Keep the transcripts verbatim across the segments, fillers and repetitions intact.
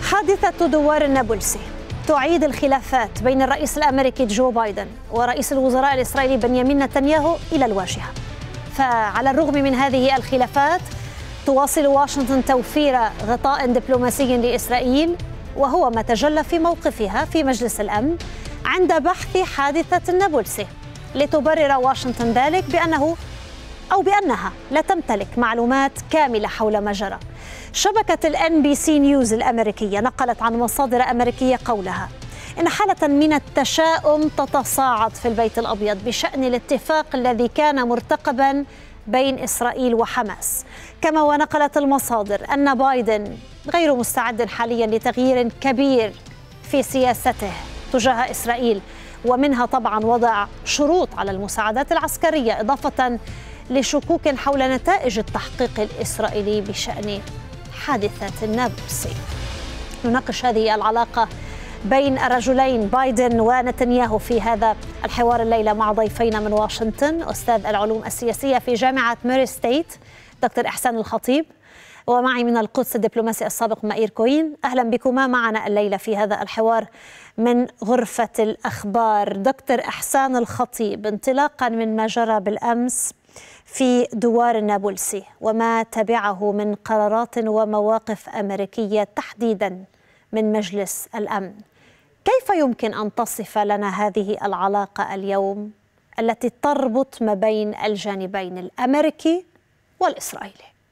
حادثة دوار النابلسي تعيد الخلافات بين الرئيس الأمريكي جو بايدن ورئيس الوزراء الإسرائيلي بنيامين نتنياهو إلى الواجهة. فعلى الرغم من هذه الخلافات تواصل واشنطن توفير غطاء دبلوماسي لإسرائيل، وهو ما تجلى في موقفها في مجلس الأمن عند بحث حادثة النابلسي، لتبرر واشنطن ذلك بأنه أو بأنها لا تمتلك معلومات كاملة حول ما جرى. شبكة الإن بي سي نيوز الأمريكية نقلت عن مصادر أمريكية قولها إن حالة من التشاؤم تتصاعد في البيت الأبيض بشأن الاتفاق الذي كان مرتقبا بين إسرائيل وحماس. كما ونقلت المصادر أن بايدن غير مستعد حاليا لتغيير كبير في سياسته تجاه إسرائيل، ومنها طبعا وضع شروط على المساعدات العسكرية، إضافة لشكوك حول نتائج التحقيق الإسرائيلي بشأن حادثة النابلسي. نناقش هذه العلاقة بين الرجلين بايدن ونتنياهو في هذا الحوار الليلة مع ضيفينا من واشنطن، أستاذ العلوم السياسية في جامعة ميري ستيت دكتور إحسان الخطيب، ومعي من القدس الدبلوماسي السابق مائير كوين. أهلا بكما معنا الليلة في هذا الحوار من غرفة الأخبار. دكتور إحسان الخطيب، انطلاقا من ما جرى بالأمس في دوار النابلسي وما تبعه من قرارات ومواقف أمريكية تحديدا من مجلس الأمن، كيف يمكن أن تصف لنا هذه العلاقة اليوم التي تربط ما بين الجانبين الأمريكي والإسرائيلي؟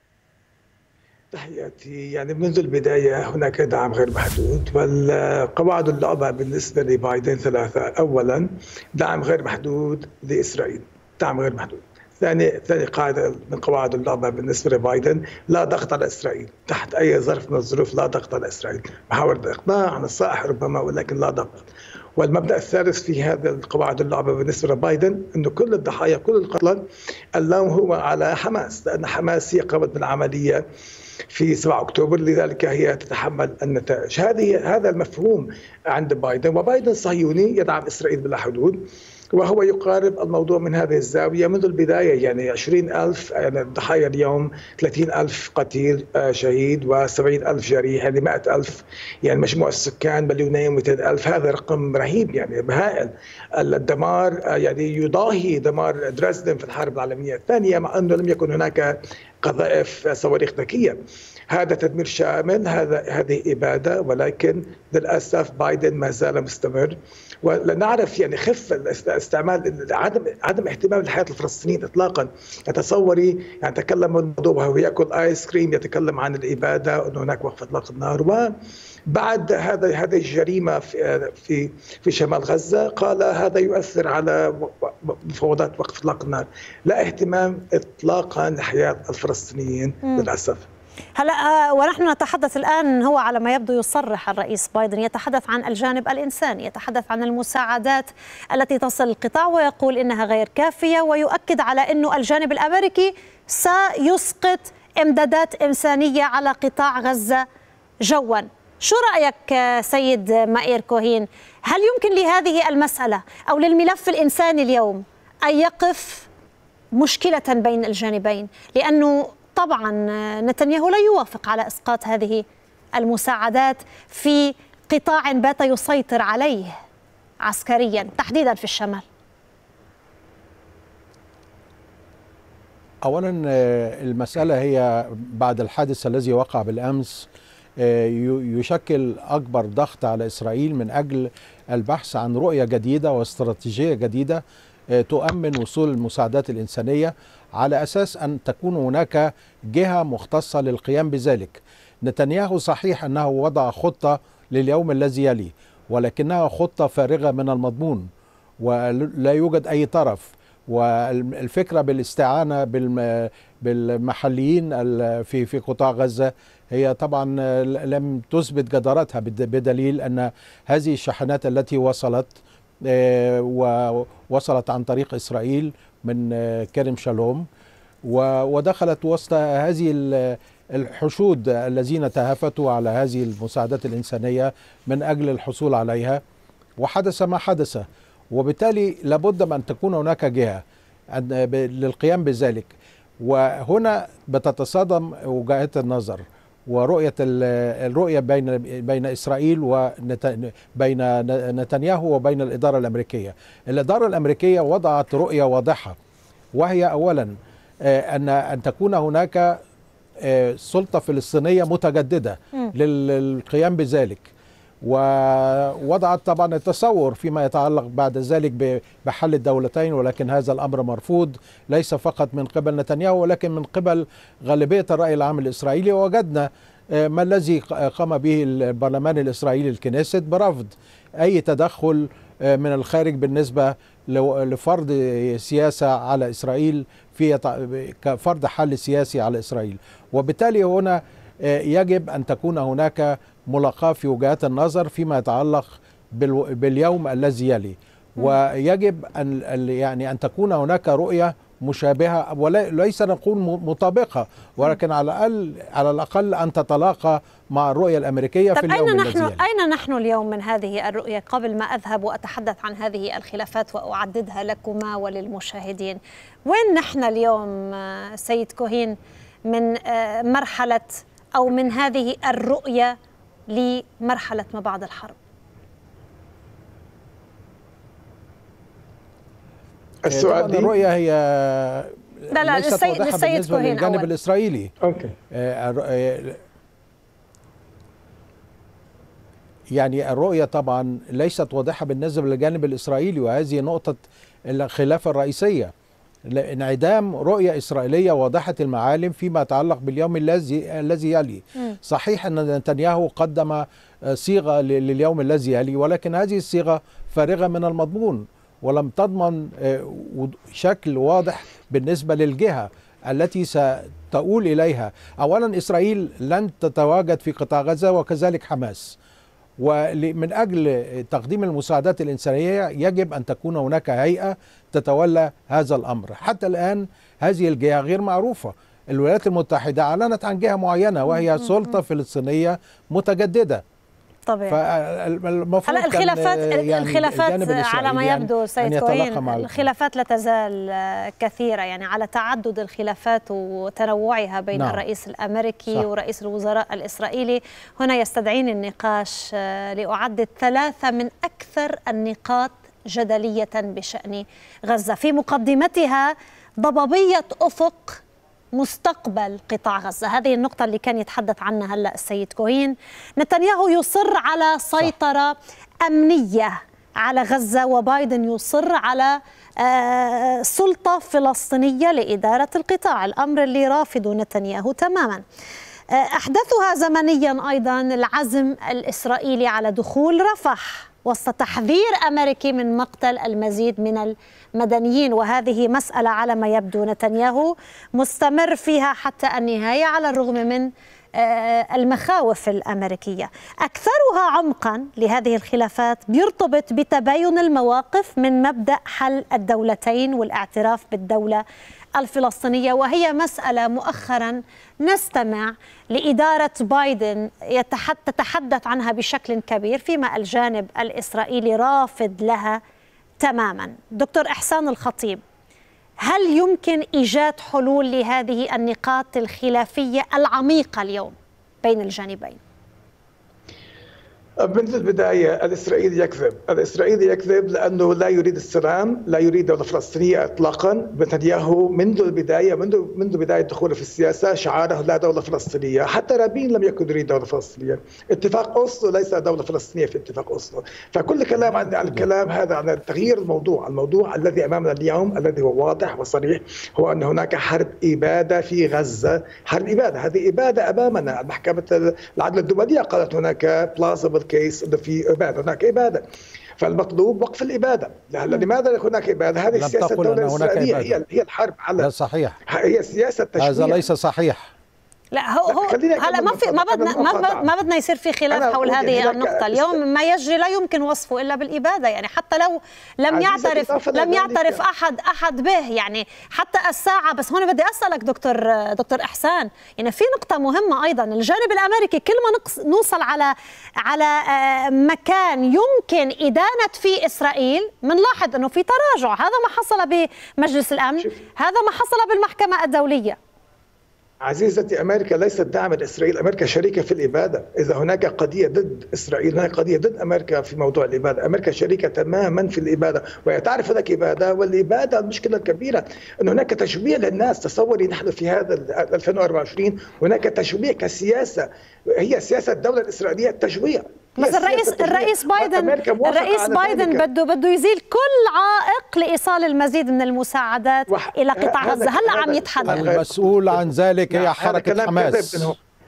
تحياتي. يعني منذ البداية هناك دعم غير محدود، والقواعد اللعبة بالنسبة لبايدن ثلاثة. أولا، دعم غير محدود لإسرائيل، دعم غير محدود. ثاني ثاني قاعدة من قواعد اللعبة بالنسبة لبايدن، لا ضغط على إسرائيل تحت أي ظرف من الظروف، لا ضغط على إسرائيل، محاولة الإقناع عن الصالح ربما ولكن لا ضغط. والمبدأ الثالث في هذا القواعد اللعبة بالنسبة لبايدن أنه كل الضحايا كل القتلى اللوم هو على حماس، لأن حماس هي قامت بالعملية في سبعة أكتوبر، لذلك هي تتحمل النتائج. هذه هذا المفهوم عند بايدن، وبايدن صهيوني يدعم إسرائيل بلا حدود، وهو يقارب الموضوع من هذه الزاوية منذ البداية. يعني عشرين ألف يعني الضحايا اليوم، ثلاثين ألف قتيل شهيد وسبعين ألف جريح، يعني مئة ألف، يعني مجموع السكان مليونين ومئتين ألف. هذا رقم رهيب يعني هائل. الدمار يعني يضاهي دمار درزدن في الحرب العالمية الثانية، مع أنه لم يكن هناك قذائف صواريخ ذكية. هذا تدمير شامل، هذا هذه إبادة، ولكن للأسف بايدن ما زال مستمر. ونعرف يعني خف استعمال عدم عدم اهتمام لحياة الفلسطينيين اطلاقا. تصوري يعني تكلم الموضوع وهو ياكل ايس كريم، يتكلم عن الاباده، انه هناك وقف اطلاق النار. وبعد هذا هذه الجريمه في في في شمال غزه قال هذا يؤثر على مفاوضات وقف اطلاق النار. لا اهتمام اطلاقا لحياة الفلسطينيين للاسف. هلا ونحن نتحدث الآن، هو على ما يبدو يصرح الرئيس بايدن يتحدث عن الجانب الإنساني، يتحدث عن المساعدات التي تصل القطاع ويقول إنها غير كافية، ويؤكد على أنه الجانب الأمريكي سيسقط إمدادات إنسانية على قطاع غزة جوا. شو رأيك سيد مائير كوهين؟ هل يمكن لهذه المسألة أو للملف الإنساني اليوم أن يقف مشكلة بين الجانبين؟ لأنه طبعا نتنياهو لا يوافق على إسقاط هذه المساعدات في قطاع بات يسيطر عليه عسكريا تحديدا في الشمال. أولا المسألة هي بعد الحادث الذي وقع بالأمس يشكل أكبر ضغط على إسرائيل من أجل البحث عن رؤية جديدة واستراتيجية جديدة تؤمن وصول المساعدات الإنسانية، على أساس أن تكون هناك جهة مختصة للقيام بذلك. نتنياهو صحيح أنه وضع خطة لليوم الذي يلي، ولكنها خطة فارغة من المضمون ولا يوجد أي طرف. والفكرة بالاستعانة بالمحليين في في قطاع غزة هي طبعا لم تثبت جدارتها، بدليل أن هذه الشحنات التي وصلت ووصلت عن طريق إسرائيل من كرم شالوم ودخلت وسط هذه الحشود الذين تهافتوا على هذه المساعدات الإنسانية من أجل الحصول عليها، وحدث ما حدث. وبالتالي لابد من أن تكون هناك جهة للقيام بذلك. وهنا بتتصادم وجهات النظر، ورؤية الرؤية بين بين إسرائيل وبين نتنياهو وبين الإدارة الأمريكية. الإدارة الأمريكية وضعت رؤية واضحة، وهي أولا أن أن تكون هناك سلطة فلسطينية متجددة للقيام بذلك، ووضعت طبعا التصور فيما يتعلق بعد ذلك بحل الدولتين، ولكن هذا الأمر مرفوض ليس فقط من قبل نتنياهو ولكن من قبل غالبية الرأي العام الإسرائيلي. ووجدنا ما الذي قام به البرلمان الإسرائيلي الكنيست برفض أي تدخل من الخارج بالنسبة لفرض سياسة على إسرائيل، في كفرض حل سياسي على إسرائيل. وبالتالي هنا يجب أن تكون هناك ملاقاة في وجهات النظر فيما يتعلق باليوم الذي يلي، ويجب أن يعني أن تكون هناك رؤية مشابهة وليس نقول مطابقة، ولكن على الأقل على الأقل أن تتلاقى مع الرؤية الأمريكية في اليوم أين الذي نحن يلي. أين نحن اليوم من هذه الرؤية قبل ما أذهب وأتحدث عن هذه الخلافات وأعددها لكما وللمشاهدين؟ وين نحن اليوم سيد كوهين من مرحلة أو من هذه الرؤية لمرحلة ما بعد الحرب؟ السؤال دي الرؤية هي لا لا ليست للسيد, واضحة للسيد بالنسبة كوهين للجانب أول. الإسرائيلي. أوكي. يعني الرؤية طبعا ليست واضحة بالنسبة للجانب الإسرائيلي، وهذه نقطة الخلاف الرئيسية. انعدام رؤية إسرائيلية واضحة المعالم فيما يتعلق باليوم الذي الذي يلي. صحيح أن نتنياهو قدم صيغة لليوم الذي يلي، ولكن هذه الصيغة فارغة من المضمون ولم تضمن شكل واضح بالنسبة للجهة التي ستؤول إليها. أولا إسرائيل لن تتواجد في قطاع غزة وكذلك حماس، ومن أجل تقديم المساعدات الإنسانية يجب أن تكون هناك هيئة تتولى هذا الأمر. حتى الآن هذه الجهة غير معروفة. الولايات المتحدة أعلنت عن جهة معينة وهي سلطة فلسطينية متجددة. طبعا. فالمفروض هلا الخلافات يعني الخلافات على ما يبدو سيد كوهين الخلافات لا تزال كثيرة، يعني على تعدد الخلافات وتنوعها بين نعم. الرئيس الأمريكي صح. ورئيس الوزراء الإسرائيلي. هنا يستدعيني النقاش لأعدد ثلاثة من أكثر النقاط جدلية بشأن غزة، في مقدمتها ضبابية أفق مستقبل قطاع غزة. هذه النقطة اللي كان يتحدث عنها هلأ السيد كوهين. نتنياهو يصر على سيطرة صح. أمنية على غزة، وبايدن يصر على آه سلطة فلسطينية لإدارة القطاع، الأمر اللي رافضه نتنياهو تماما. آه أحدثها زمنيا أيضا العزم الإسرائيلي على دخول رفح وسط تحذير أمريكي من مقتل المزيد من المدنيين، وهذه مسألة على ما يبدو نتنياهو مستمر فيها حتى النهاية على الرغم من المخاوف الأمريكية. أكثرها عمقا لهذه الخلافات بيرتبط بتباين المواقف من مبدأ حل الدولتين والاعتراف بالدولة الفلسطينية، وهي مسألة مؤخرا نستمع لإدارة بايدن تتحدث عنها بشكل كبير، فيما الجانب الإسرائيلي رافض لها تماما. دكتور إحسان الخطيب، هل يمكن إيجاد حلول لهذه النقاط الخلافية العميقة اليوم بين الجانبين؟ منذ البداية الإسرائيلي يكذب، الإسرائيلي يكذب لأنه لا يريد السلام، لا يريد دولة فلسطينية إطلاقا. نتنياهو منذ البداية منذ منذ بداية دخوله في السياسة شعاره لا دولة فلسطينية، حتى رابين لم يكن يريد دولة فلسطينية. اتفاق أوسلو ليس دولة فلسطينية في اتفاق أوسلو، فكل كلام عن الكلام هذا عن تغيير الموضوع. الموضوع الذي أمامنا اليوم الذي هو واضح وصريح هو أن هناك حرب إبادة في غزة، حرب إبادة، هذه إبادة أمامنا. محكمة العدل الدولية قالت هناك plausible كيس انه في اباده، هناك اباده، فالمطلوب وقف الاباده. لماذا هناك اباده؟ هذه سياسه الدوله الاسرائيليه، هي هي الحرب على لا صحيح، هي سياسه تشويه. هذا ليس صحيح. لا هو هو هلا ما في ما بدنا ما, ما بدنا يصير في خلاف حول هذه النقطة. اليوم ما يجري لا يمكن وصفه إلا بالإبادة، يعني حتى لو لم يعترف لم يعترف أحد أحد به، يعني حتى الساعة. بس هون بدي أسألك دكتور دكتور إحسان، يعني في نقطة مهمة أيضا. الجانب الأمريكي كل ما نوصل على على مكان يمكن إدانة فيه إسرائيل بنلاحظ إنه في تراجع. هذا ما حصل بمجلس الأمن، هذا ما حصل بالمحكمة الدولية. عزيزتي، أمريكا ليست داعمة لإسرائيل، أمريكا شريكة في الإبادة. إذا هناك قضية ضد إسرائيل هناك قضية ضد أمريكا في موضوع الإبادة. أمريكا شريكة تماما في الإبادة، وهي تعرف هناك إبادة، والإبادة المشكلة الكبيرة أن هناك تشويع للناس. تصوري نحن في هذا ألفين وأربعة وعشرين هناك تشويع كسياسة، هي سياسة الدولة الإسرائيلية التشويع. بس الرئيس الرئيس بايدن الرئيس بايدن بده بده يزيل كل عائق لايصال المزيد من المساعدات وح... الى قطاع غزه. هلا عم يتحدث المسؤول عن ذلك هي حركه حماس.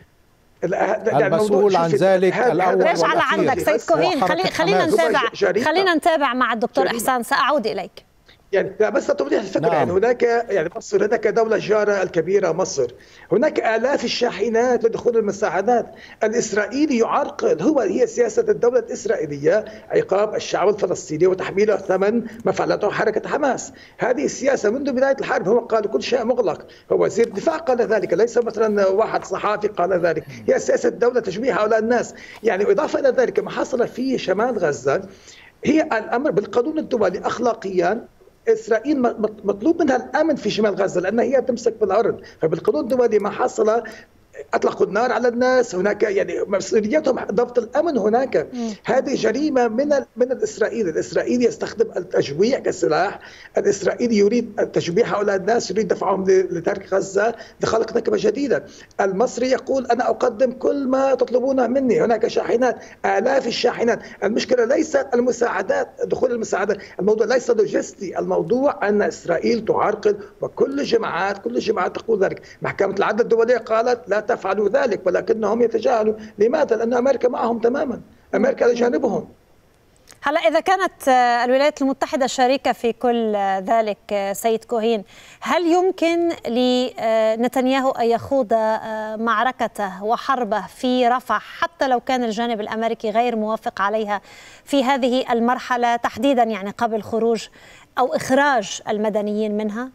المسؤول عن ذلك الاول ليش على عندك سيد كوهين؟ خلي خلينا نتابع خلينا نتابع مع الدكتور احسان. ساعود اليك. يعني لا بس توضيح الفكره. نعم. يعني هناك يعني مصر هناك دوله جاره الكبيره مصر، هناك الاف الشاحنات لدخول المساعدات. الاسرائيلي يعرقل، هو هي سياسه الدوله الاسرائيليه عقاب الشعب الفلسطيني وتحميله ثمن ما فعلته حركه حماس. هذه السياسه منذ بدايه الحرب. هو قال كل شيء مغلق، هو وزير الدفاع قال ذلك، ليس مثلا واحد صحافي قال ذلك. هي سياسه الدوله تشويه هؤلاء الناس. يعني اضافه الى ذلك ما حصل في شمال غزه هي الامر بالقانون الدولي اخلاقيا. إسرائيل مطلوب منها الأمن في شمال غزة لأنها هي تمسك بالأرض، فبالقانون الدولي ما حصل أطلقوا النار على الناس. هناك يعني مسؤوليتهم ضبط الأمن هناك. م. هذه جريمة من من الإسرائيلي. الإسرائيلي يستخدم التجويع كسلاح. الإسرائيلي يريد تجويع هؤلاء الناس، يريد دفعهم لترك غزة لخلق نكبة جديدة. المصري يقول أنا أقدم كل ما تطلبونه مني. هناك شاحنات، آلاف الشاحنات. المشكلة ليست المساعدات، دخول المساعدات، الموضوع ليس لوجستي، الموضوع أن إسرائيل تعرقل، وكل الجماعات كل الجماعات تقول ذلك. محكمة العدل الدولية قالت لا تفعلوا ذلك، ولكنهم يتجاهلوا. لماذا؟ لأن أمريكا معهم تماما، أمريكا لجانبهم. هلا إذا كانت الولايات المتحدة شريكة في كل ذلك سيد كوهين، هل يمكن لنتنياهو أن يخوض معركته وحربه في رفح حتى لو كان الجانب الأمريكي غير موافق عليها في هذه المرحلة تحديدا، يعني قبل خروج أو إخراج المدنيين منها؟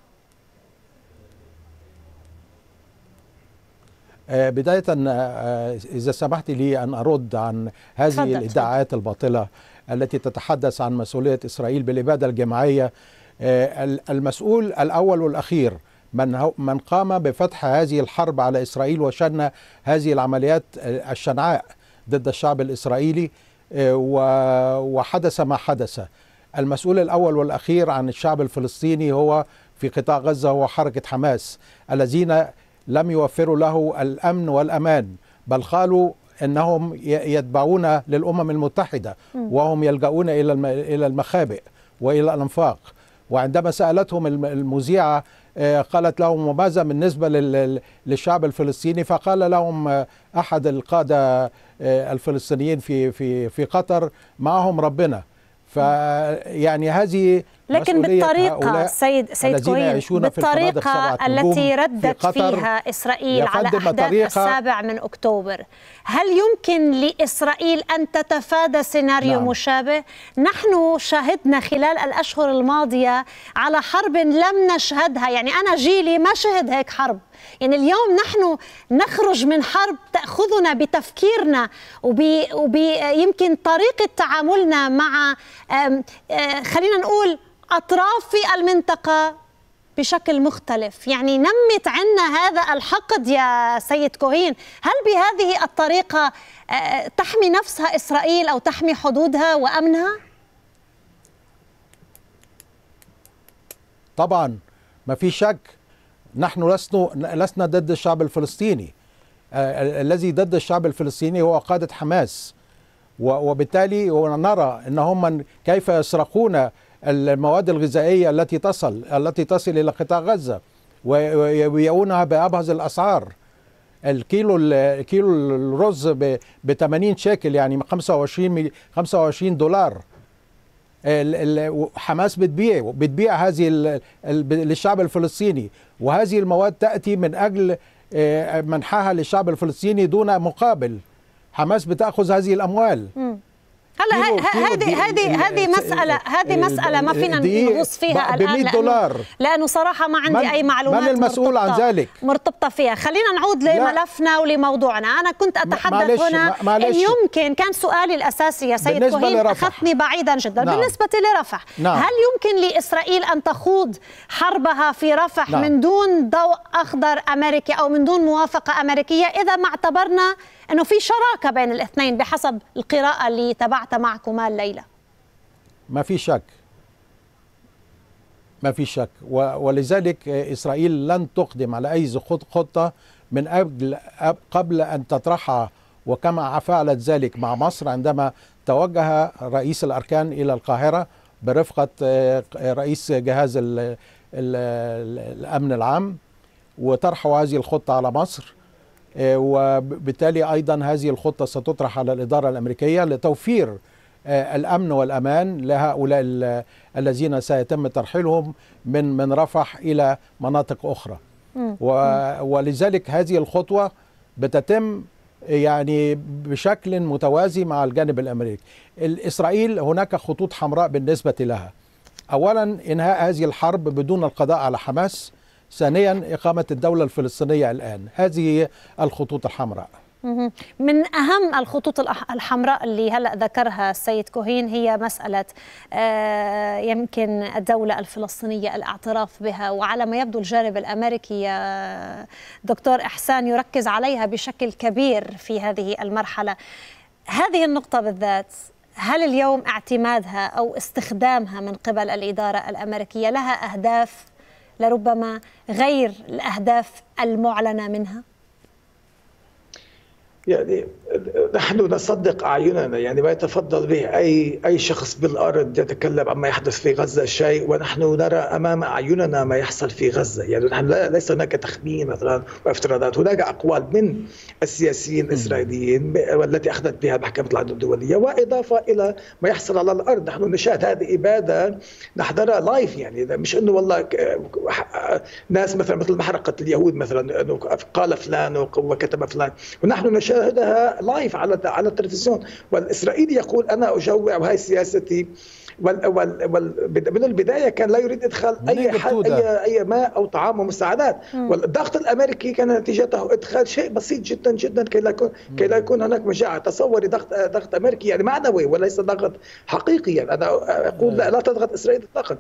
بداية إذا سمحت لي أن أرد عن هذه فضل الادعاءات فضل. الباطلة التي تتحدث عن مسؤولية إسرائيل بالإبادة الجماعية. المسؤول الأول والأخير من من قام بفتح هذه الحرب على إسرائيل وشن هذه العمليات الشنعاء ضد الشعب الإسرائيلي وحدث ما حدث. المسؤول الأول والأخير عن الشعب الفلسطيني هو في قطاع غزة هو حركة حماس، الذين لم يوفروا له الأمن والأمان، بل قالوا أنهم يتبعون للأمم المتحدة وهم يلجؤون إلى المخابئ وإلى الأنفاق. وعندما سألتهم المذيعة قالت لهم ماذا بالنسبة للشعب الفلسطيني، فقال لهم أحد القادة الفلسطينيين في في في قطر معهم ربنا. فيعني هذه لكن بالطريقة سيد سيد كوهين، بالطريقة التي ردت فيها إسرائيل على أحداث السابع من أكتوبر، هل يمكن لإسرائيل أن تتفادى سيناريو نعم. مشابه؟ نحن شاهدنا خلال الأشهر الماضية على حرب لم نشهدها، يعني أنا جيلي ما شهد هيك حرب. يعني اليوم نحن نخرج من حرب تأخذنا بتفكيرنا وبيمكن طريقة تعاملنا مع خلينا نقول أطراف في المنطقة بشكل مختلف. يعني نمت عنا هذا الحقد يا سيد كوهين. هل بهذه الطريقة تحمي نفسها إسرائيل أو تحمي حدودها وأمنها؟ طبعا ما في شك، نحن لسنا لسنا ضد الشعب الفلسطيني. آه الذي ضد الشعب الفلسطيني هو قادة حماس، وبالتالي نرى أنهم كيف يسرقون المواد الغذائية التي تصل التي تصل إلى قطاع غزة ويبيعونها بأبهذ الأسعار. الكيلو الكيلو الرز ب ثمانين شيكل، يعني خمسة وعشرين دولار. حماس بتبيع بتبيع هذه للشعب الفلسطيني، وهذه المواد تأتي من أجل منحها للشعب الفلسطيني دون مقابل. حماس بتأخذ هذه الأموال. م. هلا هذه هذه هذه مسألة هذه مسألة ما فينا نغوص فيها الآن دولار، لأنه صراحة ما عندي أي معلومات من المسؤول عن ذلك مرتبطة فيها. خلينا نعود لملفنا ولموضوعنا. أنا كنت أتحدث هنا إن يمكن كان سؤالي الأساسي يا سيد كوهين أخذني بعيدا جدا. نعم. بالنسبة لرفح، نعم. هل يمكن لإسرائيل أن تخوض حربها في رفح نعم. من دون ضوء أخضر أمريكي أو من دون موافقة أمريكية، إذا ما اعتبرنا أنه في شراكة بين الاثنين بحسب القراءة اللي تبعت معكما الليلة؟ ما في شك، ما في شك، ولذلك إسرائيل لن تقدم على أي خطة من قبل قبل أن تطرحها، وكما فعلت ذلك مع مصر عندما توجه رئيس الأركان إلى القاهرة برفقة رئيس جهاز ال ال الأمن العام وطرحوا هذه الخطة على مصر، وبالتالي أيضا هذه الخطة ستطرح على الإدارة الأمريكية لتوفير الأمن والأمان لهؤلاء الذين سيتم ترحيلهم من من رفح إلى مناطق أخرى. ولذلك هذه الخطوة بتتم يعني بشكل متوازي مع الجانب الأمريكي. إسرائيل هناك خطوط حمراء بالنسبة لها. أولا إنهاء هذه الحرب بدون القضاء على حماس، ثانيا إقامة الدولة الفلسطينية الآن. هذه الخطوط الحمراء. من أهم الخطوط الحمراء اللي هلأ ذكرها السيد كوهين هي مسألة يمكن الدولة الفلسطينية الاعتراف بها، وعلى ما يبدو الجانب الأمريكي يا دكتور إحسان يركز عليها بشكل كبير في هذه المرحلة. هذه النقطة بالذات، هل اليوم اعتمادها أو استخدامها من قبل الإدارة الأمريكية لها أهداف لربما غير الأهداف المعلنة منها؟ يعني نحن نصدق أعيننا، يعني ما يتفضل به أي أي شخص بالأرض يتكلم عما يحدث في غزة شيء ونحن نرى أمام أعيننا ما يحصل في غزة. يعني نحن ليس هناك تخمين مثلا وافتراضات، هناك أقوال من السياسيين الإسرائيليين والتي أخذت بها محكمة العدل الدولية، وإضافة إلى ما يحصل على الأرض. نحن نشاهد هذه إبادة نحضرها لايف، يعني مش إنه والله ناس مثلا مثل محرقة اليهود مثلا قال فلان وكتب فلان، ونحن نشاهد شاهدها لايف على على التلفزيون. والإسرائيلي يقول أنا أجوع وهي سياستي، وال وال وال من البداية كان لا يريد إدخال أي حد أي أي ماء أو طعام ومساعدات. والضغط الأمريكي كان نتيجته إدخال شيء بسيط جدا جدا كي لا يكون كي لا يكون هناك مجاعة. تصوري ضغط ضغط أمريكي يعني معنوي وليس ضغط حقيقي. يعني أنا أقول لا, لا تضغط إسرائيل إطلاقا.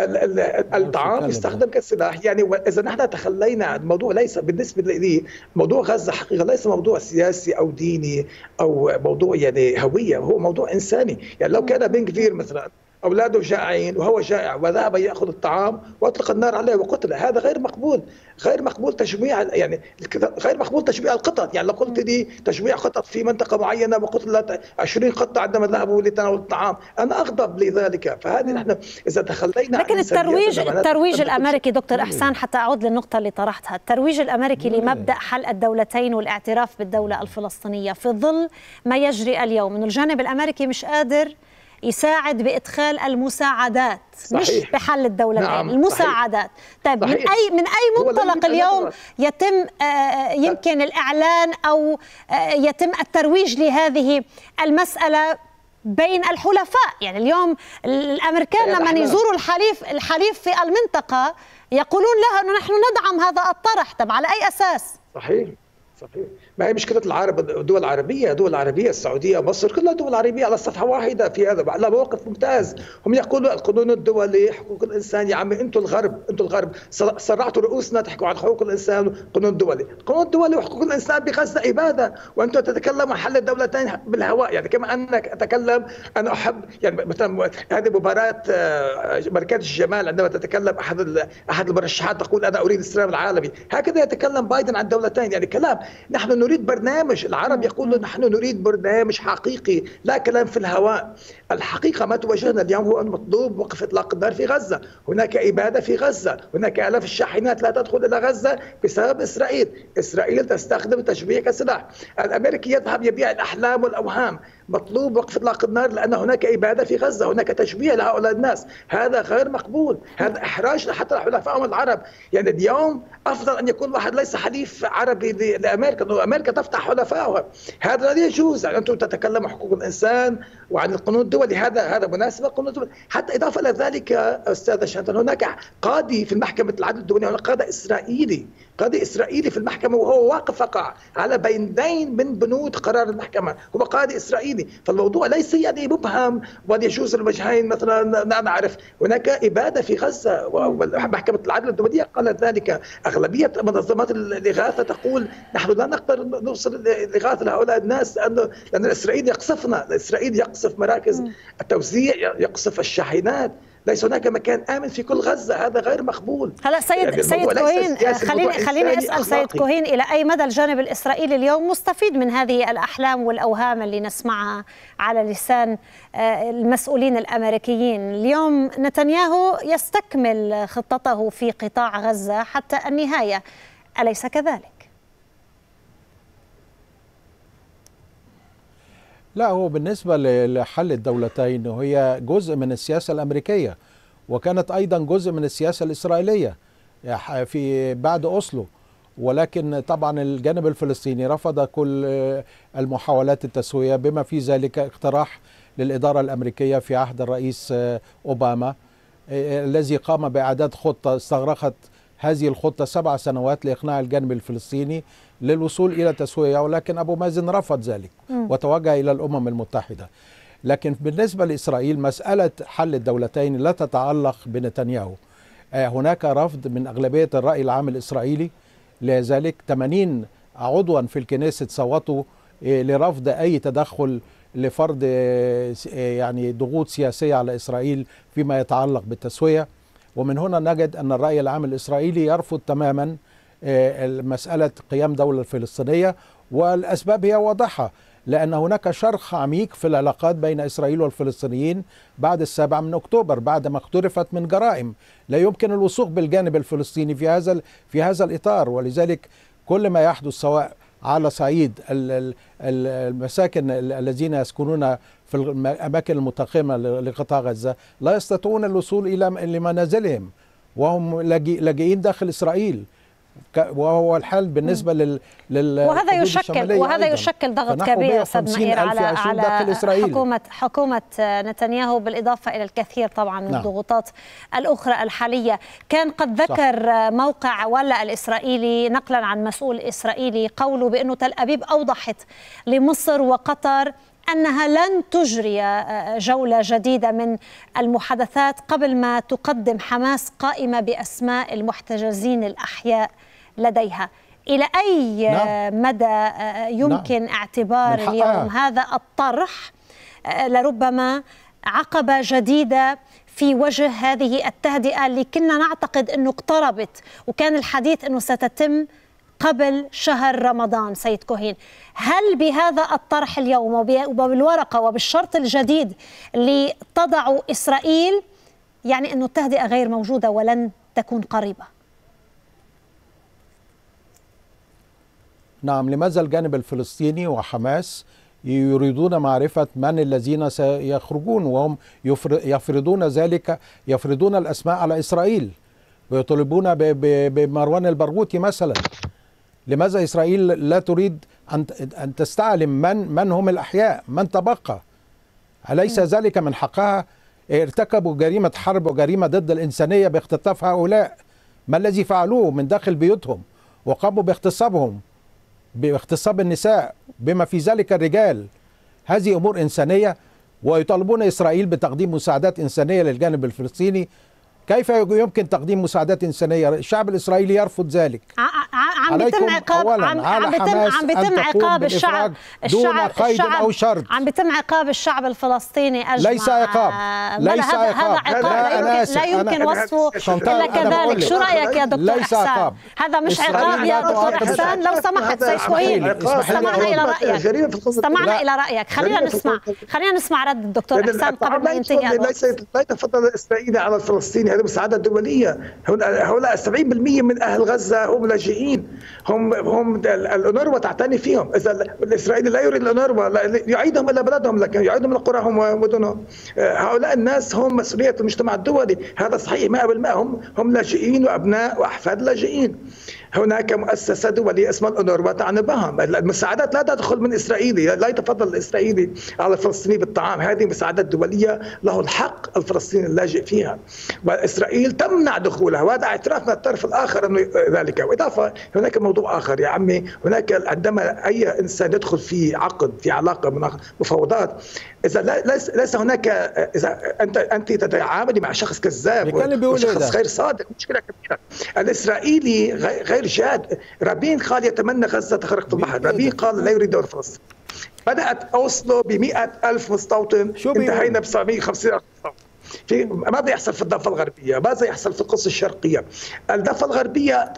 فالطعام يستخدم كسلاح. يعني إذا نحن تخلينا عن الموضوع، ليس بالنسبة لي موضوع غزة حقيقة ليس موضوع سياسي أو ديني أو موضوع يعني هوية، هو موضوع إنساني. يعني لو كان بن كفير مثلا أولاده جائعين وهو جائع وذهب يأخذ الطعام وأطلق النار عليه وقتل، هذا غير مقبول. غير مقبول تجميع، يعني غير مقبول تجميع القطط. يعني لو قلت لي تجميع قطط في منطقة معينة وقتلت عشرين قطة عندما ذهبوا لتناول الطعام، أنا أغضب لذلك. فهذه نحن إذا تخلينا، لكن الترويج الترويج الأمريكي دكتور إحسان، حتى أعود للنقطة اللي طرحتها، الترويج الأمريكي لمبدأ حل الدولتين والاعتراف بالدولة الفلسطينية في ظل ما يجري اليوم، إنه الجانب الأمريكي مش قادر يساعد بإدخال المساعدات. صحيح. مش بحل الدولتين. نعم. المساعدات. طيب من أي من أي منطلق اليوم يتم آه يمكن الإعلان أو آه يتم الترويج لهذه المسألة بين الحلفاء؟ يعني اليوم الأمريكان لما يزوروا الحليف الحليف في المنطقة يقولون له أنه نحن ندعم هذا الطرح. طب على أي أساس؟ صحيح صحيح. ما هي مشكلة العرب، الدول العربية، الدول العربية السعودية مصر كلها دول عربية على صفحة واحدة في هذا، على موقف ممتاز. هم يقولوا القانون الدولي، حقوق الإنسان. يا عمي أنتم الغرب، أنتم الغرب صرعتوا رؤوسنا تحكوا عن حقوق الإنسان والقانون الدولي. القانون الدولي وحقوق الإنسان بغزة إبادة، وأنتم تتكلموا عن حل الدولتين بالهواء. يعني كما أنك أتكلم أنا أحب، يعني مثلا هذه مباراة ملكة الجمال عندما تتكلم أحد أحد المرشحات تقول أنا أريد السلام العالمي، هكذا يتكلم بايدن عن دولتين. يعني كلام، نحن نريد برنامج. العرب يقولون نحن نريد برنامج حقيقي، لا كلام في الهواء. الحقيقة ما تواجهنا اليوم هو المطلوب وقف إطلاق النار في غزة. هناك إبادة في غزة، هناك آلاف الشاحنات لا تدخل إلى غزة بسبب إسرائيل. إسرائيل تستخدم تجميع كسلاح. الأمريكي يذهب يبيع الأحلام والأوهام. مطلوب وقف اطلاق النار لان هناك اباده في غزه، هناك تشويه لهؤلاء الناس، هذا غير مقبول، هذا احراج حتى حلفائهم العرب. يعني اليوم افضل ان يكون واحد ليس حليف عربي لامريكا، انه امريكا تفتح حلفائها، هذا لا يجوز. يعني انتم تتكلموا حقوق الانسان وعن القانون الدولي، هذا هذا مناسب القانون الدولي. حتى اضافه الى ذلك استاذ شانتل، هناك قاضي في محكمه العدل الدوليه، هناك قاضي اسرائيلي، قاضي اسرائيلي في المحكمه، وهو واقف وقع على بندين من بنود قرار المحكمه، هو قاضي اسرائيلي. فالموضوع ليس يعني مبهم ويجوز الوجهين. مثلا لا نعرف هناك اباده في غزه، ومحكمه العدل الدوليه قالت ذلك. اغلبيه منظمات الاغاثه تقول نحن لا نقدر نوصل الاغاثه لهؤلاء الناس لانه لان اسرائيل يقصفنا، اسرائيل يقصف مراكز التوزيع، يقصف الشاحنات، ليس هناك مكان آمن في كل غزة، هذا غير مقبول. هلا سيد يعني سيد كوهين، خليني خليني أسأل سيد كوهين، إلى أي مدى الجانب الإسرائيلي اليوم مستفيد من هذه الأحلام والأوهام اللي نسمعها على لسان المسؤولين الأمريكيين؟ اليوم نتنياهو يستكمل خطته في قطاع غزة حتى النهاية، أليس كذلك؟ لا، هو بالنسبة لحل الدولتين هي جزء من السياسة الأمريكية، وكانت أيضا جزء من السياسة الإسرائيلية في بعد أوسلو، ولكن طبعا الجانب الفلسطيني رفض كل المحاولات التسوية، بما في ذلك اقتراح للإدارة الأمريكية في عهد الرئيس أوباما الذي قام بإعداد خطة استغرقت هذه الخطة سبع سنوات لإقناع الجانب الفلسطيني للوصول إلى تسوية، ولكن أبو مازن رفض ذلك وتوجه إلى الأمم المتحدة. لكن بالنسبة لإسرائيل مسألة حل الدولتين لا تتعلق بنتنياهو، هناك رفض من أغلبية الرأي العام الإسرائيلي، لذلك ثمانين عضوا في الكنيست صوتوا لرفض أي تدخل لفرض يعني ضغوط سياسية على إسرائيل فيما يتعلق بالتسوية. ومن هنا نجد أن الرأي العام الإسرائيلي يرفض تماما مسألة قيام دولة فلسطينية، والأسباب هي واضحة، لأن هناك شرخ عميق في العلاقات بين إسرائيل والفلسطينيين بعد السابع من أكتوبر، بعد ما اقترفت من جرائم لا يمكن الوثوق بالجانب الفلسطيني في هذا في هذا الإطار. ولذلك كل ما يحدث سواء على صعيد المساكن الذين يسكنون في الأماكن المتقمة لقطاع غزة لا يستطيعون الوصول إلى لمنازلهم وهم لاجئين داخل إسرائيل، وهو الحال بالنسبه لل, لل... وهذا يشكل وهذا أيضاً. يشكل ضغط كبير استاذ مائير على على حكومه حكومه نتنياهو، بالاضافه الى الكثير طبعا من نعم. الضغوطات الاخرى الحاليه. كان قد ذكر صح. موقع ولا الاسرائيلي نقلا عن مسؤول اسرائيلي قوله بانه تل ابيب اوضحت لمصر وقطر أنها لن تجري جولة جديدة من المحادثات قبل ما تقدم حماس قائمة بأسماء المحتجزين الأحياء لديها. إلى أي نعم. مدى يمكن نعم. اعتبار اليوم هذا الطرح لربما عقبة جديدة في وجه هذه التهدئة اللي كنا نعتقد أنه اقتربت، وكان الحديث أنه ستتم قبل شهر رمضان؟ سيد كوهين، هل بهذا الطرح اليوم وبالورقة وبالشرط الجديد اللي تضع إسرائيل يعني أنه التهدئة غير موجودة ولن تكون قريبة؟ نعم. لماذا الجانب الفلسطيني وحماس يريدون معرفة من الذين سيخرجون، وهم يفرضون ذلك، يفرضون الأسماء على إسرائيل ويطالبون بمروان البرغوثي مثلا؟ لماذا إسرائيل لا تريد أن تستعلم من من هم الأحياء، من تبقى؟ أليس ذلك من حقها؟ ارتكبوا جريمة حرب وجريمة ضد الإنسانية باختطاف هؤلاء، ما الذي فعلوه من داخل بيوتهم، وقاموا باغتصابهم، باغتصاب النساء بما في ذلك الرجال. هذه أمور إنسانية، ويطالبون إسرائيل بتقديم مساعدات إنسانية للجانب الفلسطيني. كيف يمكن تقديم مساعدات إنسانية؟ الشعب الإسرائيلي يرفض ذلك. عم بيتم عقاب عم عم بيتم عم بيتم عقاب الشعب دون قيد أو شرط. عم بيتم عقاب الشعب الفلسطيني أجمع. ليس عقاب، ليس هذا عقاب. هذا عقاب لا يمكن, لا يمكن وصفه إلا كذلك. شو رأيك يا دكتور حسان؟ هذا مش عقاب يا دكتور حسان؟ لو سمحت سيد كوهين، استمعنا إلى رأيك استمعنا إلى رأيك خلينا نسمع خلينا نسمع رد الدكتور حسان قبل ما ينتهي. لا يتفضل الإسرائيلي على الفلسطيني، هذه مساعدة دولية. هؤلاء سبعين بالمئة من أهل غزة هم لاجئين، هم هم الأونروا تعتني فيهم. إذا الإسرائيلي لا يريد الأونروا يعيدهم إلى بلدهم، لكن يعيدهم إلى قراهم ومدنهم. هؤلاء الناس هم مسؤولية المجتمع الدولي، هذا صحيح مئة بالمئة. هم هم لاجئين وأبناء وأحفاد لاجئين. هناك مؤسسة دولية اسمها الأونروا تعني بهم. المساعدات لا تدخل من إسرائيلي، لا يتفضل الإسرائيلي على الفلسطيني بالطعام، هذه مساعدات دولية له الحق الفلسطيني اللاجئ فيها، وإسرائيل تمنع دخولها، وهذا اعتراف من الطرف الآخر أنه ذلك. وإضافة هناك موضوع آخر يا عمي، هناك عندما أي إنسان يدخل في عقد في علاقة مفاوضات، إذا ليس ليس هناك، إذا أنت أنت تتعاملي مع شخص كذاب وشخص غير صادق، مشكلة كبيرة. الإسرائيلي غير جاد. رابين قال يتمنى غزة تغرق في البحر، رابين قال لا يريد دور فلسطين. بدأت أوسلو بمئة ألف مستوطن، انتهينا ب سبعمئة وخمسين ألف مستوطن. في ماذا يحصل في الضفة الغربية؟ ماذا يحصل في القدس الشرقية؟ الضفة الغربية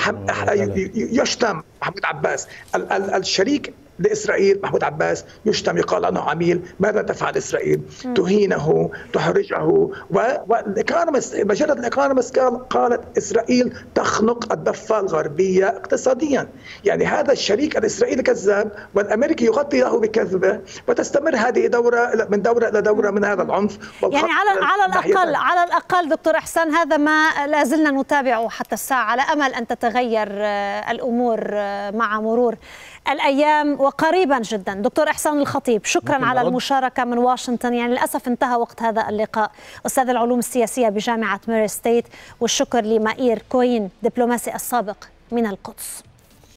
يشتم محمود عباس، الشريك لإسرائيل محمود عباس يشتم، يقال عنه عميل. ماذا تفعل إسرائيل؟ تهينه، تحرجه. والإيكونومست، مجلة الإيكونومست قالت إسرائيل تخنق الضفة الغربية اقتصاديا. يعني هذا الشريك الإسرائيلي كذاب، والأمريكي يغطي له بكذبة، وتستمر هذه دورة من دورة إلى دورة من هذا العنف. يعني على على الأقل على الأقل دكتور إحسان، هذا ما لازلنا نتابعه حتى الساعة، على أمل أن تتغير الأمور مع مرور الأيام وقريبا جدا. دكتور إحسان الخطيب، شكرا على المشاركة من واشنطن. يعني للأسف انتهى وقت هذا اللقاء. أستاذ العلوم السياسية بجامعة ميري ستيت، والشكر لمائير كوين دبلوماسي السابق من القدس.